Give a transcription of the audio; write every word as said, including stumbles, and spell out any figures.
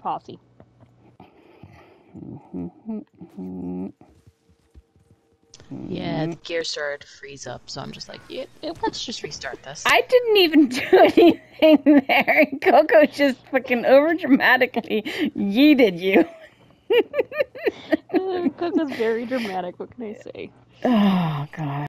posse. Yeah, the gear started to freeze up, so I'm just like, yeah, let's just restart this. I didn't even do anything there. Coco just fucking over dramatically yeeted you. Coco's very dramatic, what can I say? Oh, God.